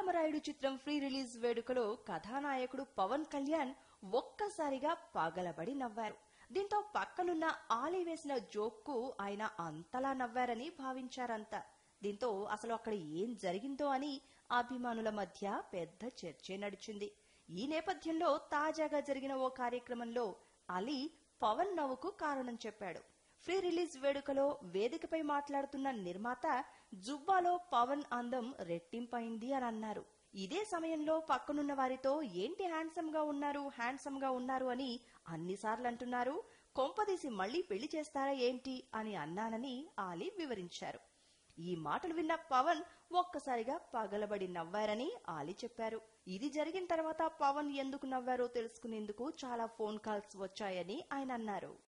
కాటమరాయుడు చిత్రం pre release వేడుకలో కథానాయకుడు పవన్ కళ్యాణ్ ఒక్కసారిగా పగలబడి నవ్వారు. దీంతో పక్కనున్న ఆలీ వేసిన జోక్కు ఆయన అంతలా నవ్వారని భావించారంతా. దీంతో అసలు అక్కడ ఏం జరిగిందో అని అభిమానుల మధ్య పెద్ద చర్చే నడిచింది. ఈ నేపథ్యంలో తాజాగా జరిగిన ఓ కార్యక్రమంలో అలీ పవన్ నవ్వుకు కారణం చెప్పాడు. ప్రీ రిలీజ్ వేడుకలో వేదికపై మాట్లాడుతున్న నిర్మాత జుబ్బాలో పవన్ అందం రెట్టింపైంది అని అన్నారు. ఇదే సమయంలో పక్కనున్న వారితో ఏంటి హ్యాండ్సమ్ గా ఉన్నారు అని అన్నిసార్లు అంటున్నారు, కొంపదీసి మళ్లీ పెళ్లి చేస్తారా ఏంటి అని అన్నానని ఆలీ వివరించారు. ఈ మాటలు విన్న పవన్ ఒక్కసారిగా పగలబడి నవ్వారని ఆలీ చెప్పారు. ఇది జరిగిన తర్వాత పవన్ ఎందుకు నవ్వారో తెలుసుకునేందుకు చాలా ఫోన్ కాల్స్ వచ్చాయని ఆయన అన్నారు.